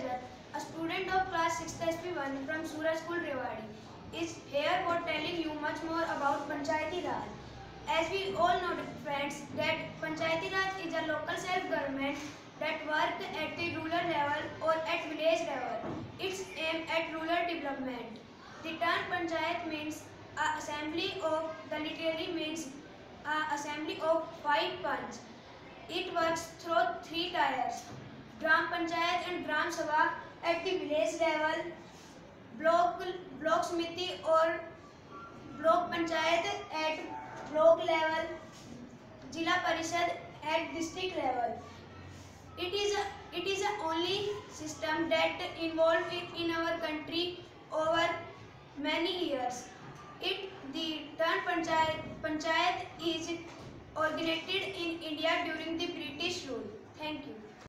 Rajat, a student of class 6th SP1 from Suraj School, Rewari, is here for telling you much more about Panchayati Raj. As we all know, friends, that Panchayati Raj is a local self-government that works at the rural level or at village level. Its aim at rural development. The term Panchayat means assembly of, the literally means assembly of 5 panch. It works through 3 tiers: Gram Panchayat and Gram Sabha at the village level, block Smiti or block Panchayat at block level, Jila Parishad at district level. It is the only system that involved in our country over many years. The term Panchayat is originated in India during the British rule. Thank you.